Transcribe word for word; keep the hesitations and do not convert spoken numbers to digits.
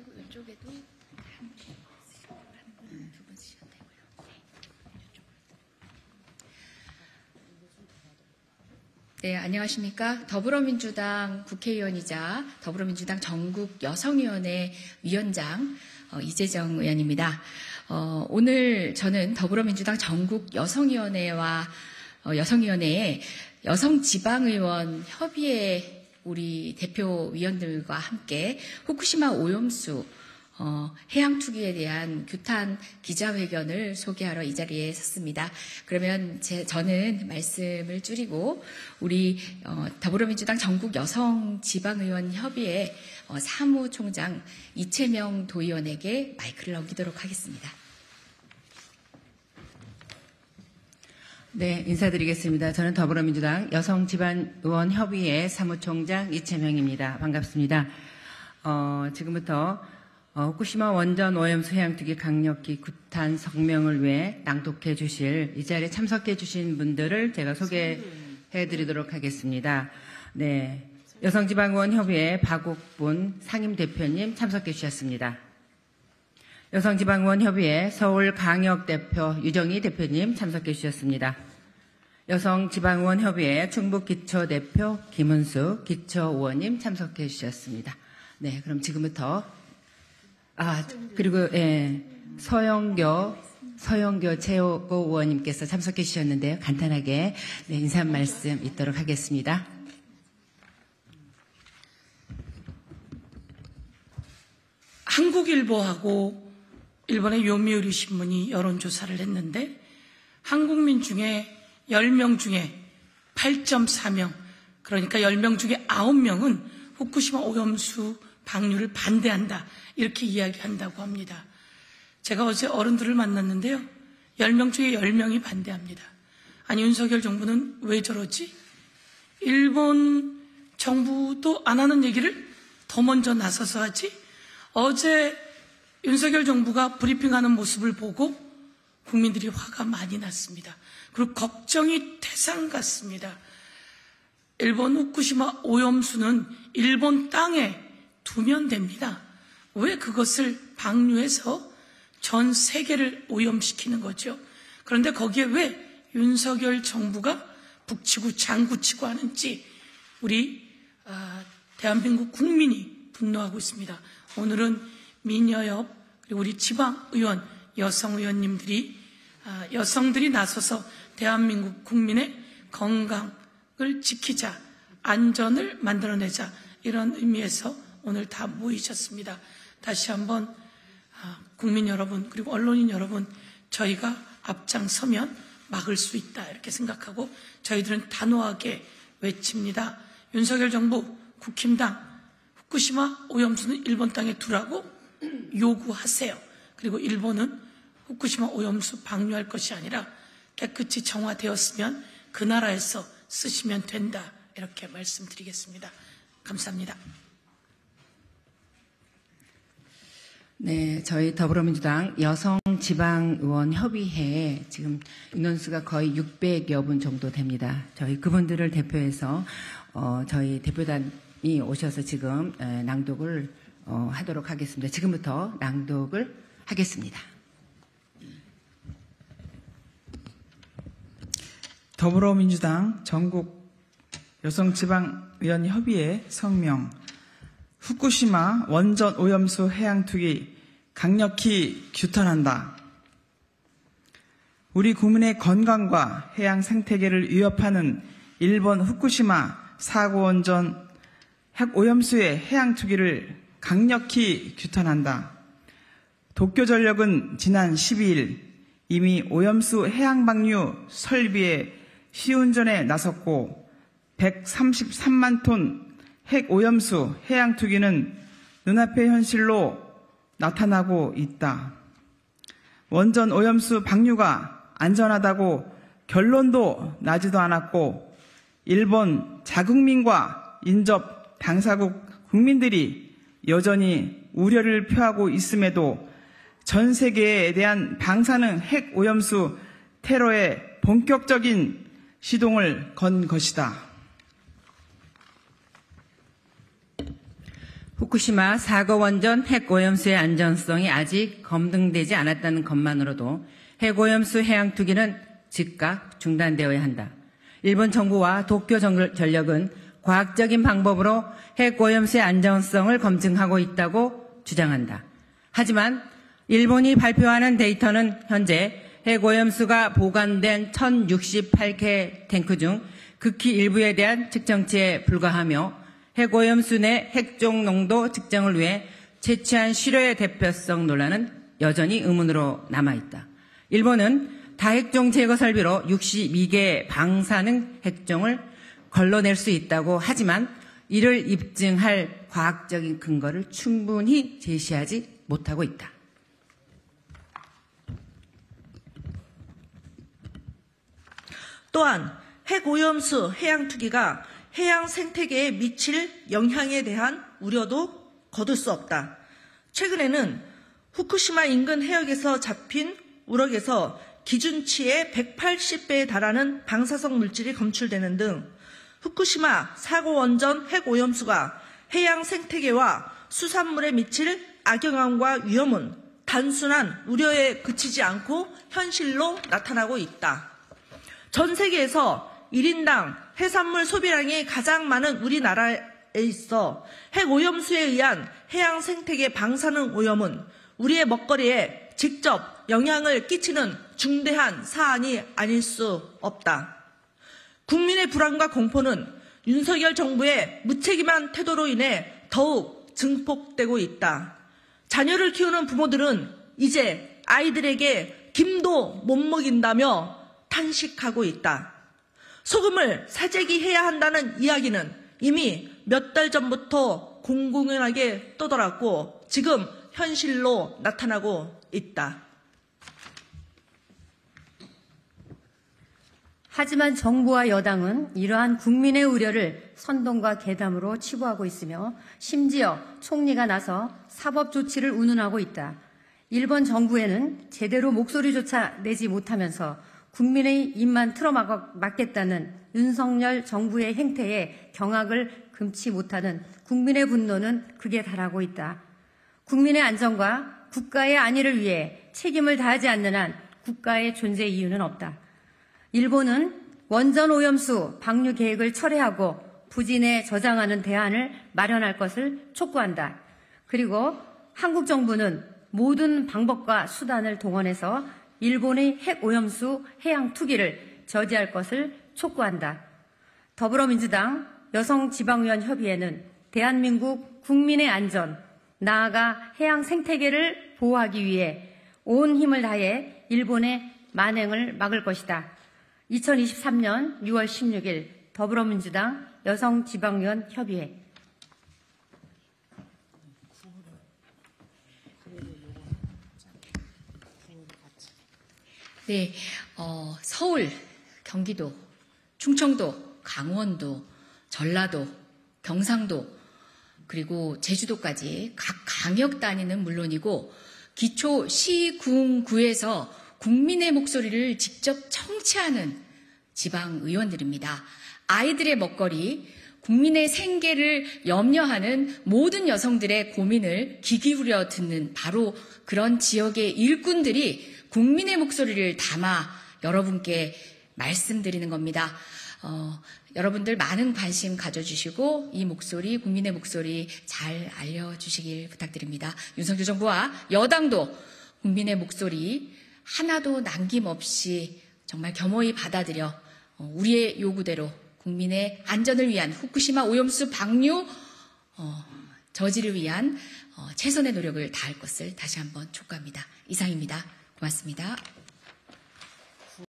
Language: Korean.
쓰시고 이쪽에도 한 두 번 쓰셔도 되고요. 네, 안녕하십니까. 더불어민주당 국회의원이자 더불어민주당 전국 여성위원회 위원장 어, 이재정 의원입니다. 어, 오늘 저는 더불어민주당 전국 여성위원회와 어, 여성위원회에 여성지방의원 협의회 우리 대표위원들과 함께 후쿠시마 오염수 어, 해양 투기에 대한 규탄 기자회견을 소개하러 이 자리에 섰습니다. 그러면 제, 저는 말씀을 줄이고 우리 어, 더불어민주당 전국 여성지방의원협의회 어, 사무총장 이채명 도의원에게 마이크를 넘기도록 하겠습니다. 네, 인사드리겠습니다. 저는 더불어민주당 여성지방의원협의회 사무총장 이채명입니다. 반갑습니다. 어, 지금부터 어, 후쿠시마 원전 오염수 해양투기 강력히 구탄 성명을 위해 낭독해 주실, 이 자리에 참석해 주신 분들을 제가 소개해 드리도록 하겠습니다. 네, 여성지방의원협의회 박옥분 상임대표님 참석해 주셨습니다. 여성지방의원협의회 서울강역대표 유정희 대표님 참석해 주셨습니다. 여성지방의원협의회 충북기초대표 김은수 기초의원님 참석해 주셨습니다. 네, 그럼 지금부터 아, 그리고, 예, 서영교, 서영교 최고 의원님께서 참석해 주셨는데요. 간단하게 네, 인사 말씀 있도록 하겠습니다. 한국일보하고 일본의 요미우리 신문이 여론조사를 했는데 한국민 중에 열 명 중에 팔 점 사 명, 그러니까 열 명 중에 아홉 명은 후쿠시마 오염수 방류를 반대한다, 이렇게 이야기한다고 합니다. 제가 어제 어른들을 만났는데요, 열 명 중에 열 명이 반대합니다. 아니, 윤석열 정부는 왜 저러지? 일본 정부도 안 하는 얘기를 더 먼저 나서서 하지? 어제 윤석열 정부가 브리핑하는 모습을 보고 국민들이 화가 많이 났습니다. 그리고 걱정이 태산 같습니다. 일본 후쿠시마 오염수는 일본 땅에 두면 됩니다. 왜 그것을 방류해서 전 세계를 오염시키는 거죠? 그런데 거기에 왜 윤석열 정부가 북치고 장구치고 하는지 우리 아, 대한민국 국민이 분노하고 있습니다. 오늘은 민여협 그리고 우리 지방의원, 여성의원님들이 아, 여성들이 나서서 대한민국 국민의 건강을 지키자, 안전을 만들어내자, 이런 의미에서 오늘 다 모이셨습니다. 다시 한번 국민 여러분 그리고 언론인 여러분, 저희가 앞장서면 막을 수 있다, 이렇게 생각하고 저희들은 단호하게 외칩니다. 윤석열 정부, 국힘당, 후쿠시마 오염수는 일본 땅에 두라고 요구하세요. 그리고 일본은 후쿠시마 오염수 방류할 것이 아니라 깨끗이 정화되었으면 그 나라에서 쓰시면 된다, 이렇게 말씀드리겠습니다. 감사합니다. 네, 저희 더불어민주당 여성지방의원협의회에 지금 인원수가 거의 육백여 분 정도 됩니다. 저희 그분들을 대표해서 어, 저희 대표단이 오셔서 지금 에, 낭독을 어, 하도록 하겠습니다. 지금부터 낭독을 하겠습니다. 더불어민주당 전국 여성지방의원협의회 성명, 후쿠시마 원전 오염수 해양투기 강력히 규탄한다. 우리 국민의 건강과 해양 생태계를 위협하는 일본 후쿠시마 사고원전 핵오염수의 해양투기를 강력히 규탄한다. 도쿄전력은 지난 십이 일 이미 오염수 해양방류 설비의 시운전에 나섰고 백삼십삼만 톤 핵오염수 해양투기는 눈앞의 현실로 나타나고 있다. 원전 오염수 방류가 안전하다고 결론도 나지도 않았고 일본 자국민과 인접 당사국 국민들이 여전히 우려를 표하고 있음에도 전 세계에 대한 방사능 핵오염수 테러의 본격적인 시동을 건 것이다. 후쿠시마 사고 원전 핵오염수의 안전성이 아직 검증되지 않았다는 것만으로도 핵오염수 해양 투기는 즉각 중단되어야 한다. 일본 정부와 도쿄 전력은 과학적인 방법으로 핵오염수의 안전성을 검증하고 있다고 주장한다. 하지만 일본이 발표하는 데이터는 현재 핵오염수가 보관된 천육십팔 개 탱크 중 극히 일부에 대한 측정치에 불과하며 핵오염수 내 핵종 농도 측정을 위해 채취한 시료의 대표성 논란은 여전히 의문으로 남아있다. 일본은 다핵종 제거 설비로 육십이 개 방사능 핵종을 걸러낼 수 있다고 하지만 이를 입증할 과학적인 근거를 충분히 제시하지 못하고 있다. 또한 핵오염수 해양 투기가 해양 생태계에 미칠 영향에 대한 우려도 거둘 수 없다. 최근에는 후쿠시마 인근 해역에서 잡힌 우럭에서 기준치의 백팔십 배에 달하는 방사성 물질이 검출되는 등 후쿠시마 사고 원전 핵오염수가 해양 생태계와 수산물에 미칠 악영향과 위험은 단순한 우려에 그치지 않고 현실로 나타나고 있다. 전 세계에서 일 인당 해산물 소비량이 가장 많은 우리나라에 있어 핵오염수에 의한 해양 생태계 방사능 오염은 우리의 먹거리에 직접 영향을 끼치는 중대한 사안이 아닐 수 없다. 국민의 불안과 공포는 윤석열 정부의 무책임한 태도로 인해 더욱 증폭되고 있다. 자녀를 키우는 부모들은 이제 아이들에게 김도 못 먹인다며 탄식하고 있다. 소금을 사재기해야 한다는 이야기는 이미 몇 달 전부터 공공연하게 떠돌았고 지금 현실로 나타나고 있다. 하지만 정부와 여당은 이러한 국민의 우려를 선동과 괴담으로 치부하고 있으며 심지어 총리가 나서 사법 조치를 운운하고 있다. 일본 정부에는 제대로 목소리조차 내지 못하면서 국민의 입만 틀어막겠다는 윤석열 정부의 행태에 경악을 금치 못하는 국민의 분노는 극에 달하고 있다. 국민의 안전과 국가의 안위를 위해 책임을 다하지 않는 한 국가의 존재 이유는 없다. 일본은 원전 오염수 방류 계획을 철회하고 부진에 저장하는 대안을 마련할 것을 촉구한다. 그리고 한국 정부는 모든 방법과 수단을 동원해서 일본의 핵오염수 해양 투기를 저지할 것을 촉구한다. 더불어민주당 여성지방위원협의회는 대한민국 국민의 안전, 나아가 해양 생태계를 보호하기 위해 온 힘을 다해 일본의 만행을 막을 것이다. 이천이십삼 년 유월 십육일 더불어민주당 여성지방위원협의회. 네, 어, 서울, 경기도, 충청도, 강원도, 전라도, 경상도, 그리고 제주도까지 각 강역 단위는 물론이고 기초 시, 군, 구에서 국민의 목소리를 직접 청취하는 지방의원들입니다. 아이들의 먹거리, 국민의 생계를 염려하는 모든 여성들의 고민을 귀 기울여 듣는 바로 그런 지역의 일꾼들이 국민의 목소리를 담아 여러분께 말씀드리는 겁니다. 어, 여러분들 많은 관심 가져주시고 이 목소리, 국민의 목소리 잘 알려주시길 부탁드립니다. 윤석열 정부와 여당도 국민의 목소리 하나도 남김없이 정말 겸허히 받아들여 우리의 요구대로 국민의 안전을 위한 후쿠시마 오염수 방류 어, 저지를 위한 어, 최선의 노력을 다할 것을 다시 한번 촉구합니다. 이상입니다. 고맙습니다.